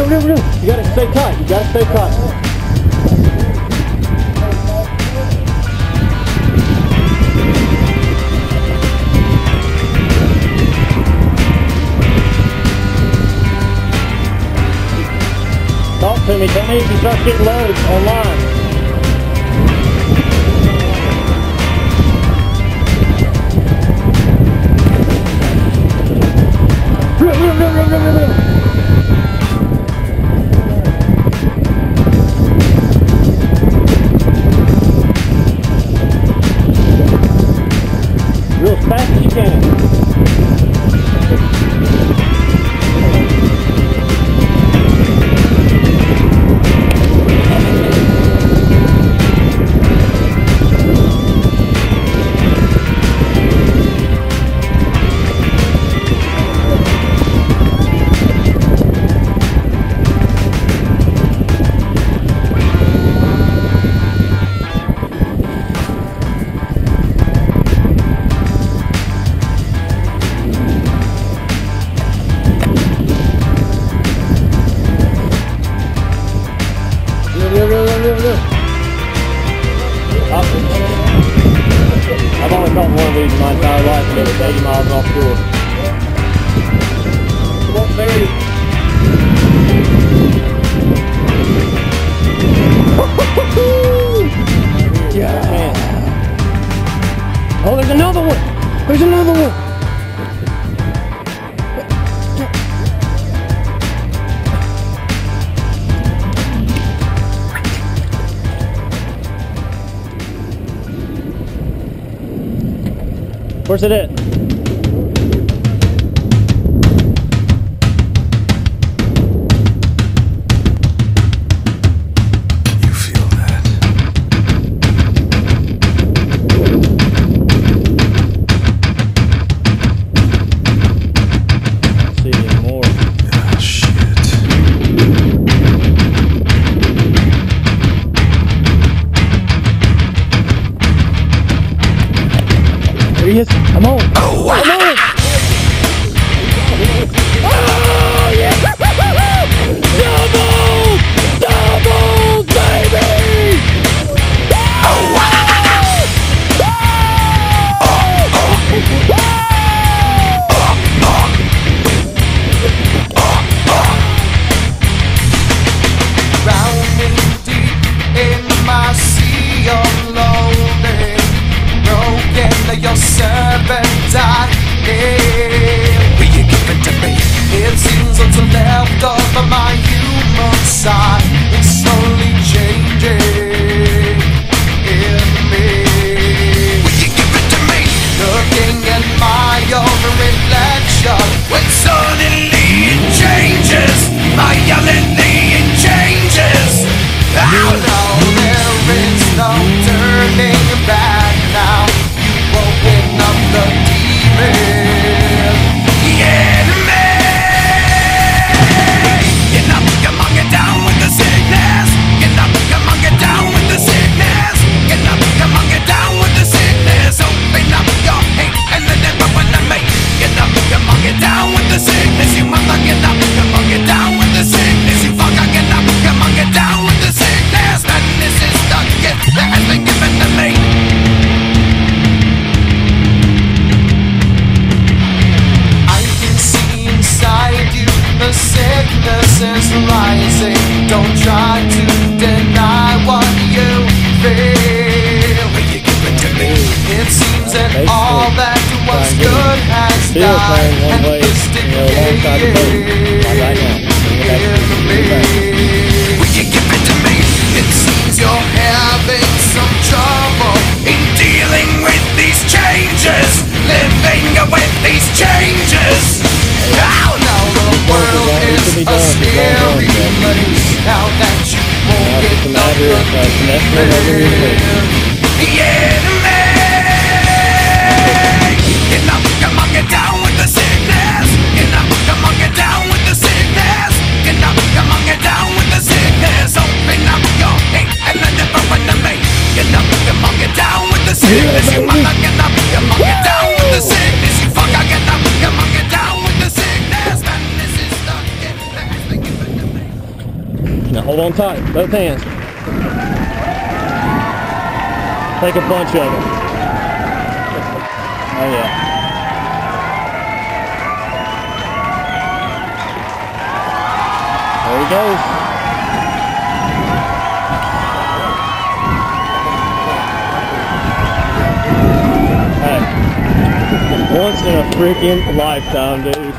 You gotta stay tight. You gotta stay tight. Talk to me. Tell me if you start getting loads online. Real as fast as you can. I've only caught one of these in my entire life, and it was 80 miles offshore. Come on, there. Yeah. Man. Oh, there's another one! There's another one! Where's it at? You feel that? Let's see anymore. Yeah, shit. There he is. I'm on. Oh, wow. I'm on. Oh, yeah. Double! Double, baby! Oh, wow. Drowning deep in my sea of loathing, broken your servant I am. Will you give it to me? It seems what's left of my human side is slowly changing in me. Will you give it to me? Looking at my own reflection, when suddenly it changes, violently it changes. Oh no, there is no turning back now. You've woken up the demon, the enemy. Get up, come on, get down with the sickness. Get up, come on, get down with the sickness. Get up, come on, get down with the sickness. Open up your hate and let it run to me. Get up, come on, get down with the sickness. You mother, get up, come on, get down with the sickness. You fucker, get up, come on, get down with the sickness. Madness is the gift that has been given to me. I can see inside you, the sickness is rising. Don't try to deny what you feel. Will you give it to me? It seems that all that was good has died and is decaying in me. Will you give it to me? It seems you're having some trouble in dealing with these changes, living with these changes. Now the world is a scary place. Now that you won't get the enemy. Get up, come on, get down with the sickness. Get up, come on, get down with the sickness. Get up, come on, get down with the sickness. Open up your hate and let it run to me. Get up, come on, get down with the sickness. You mother, get up, come on, get down with the sickness. You fucker, get up, come on, get down with the sickness. Madness is the gift that has been given to me. Hold on tight, both hands. Take a bunch of them. Oh yeah. There he goes. Hey, once in a freaking lifetime, dude.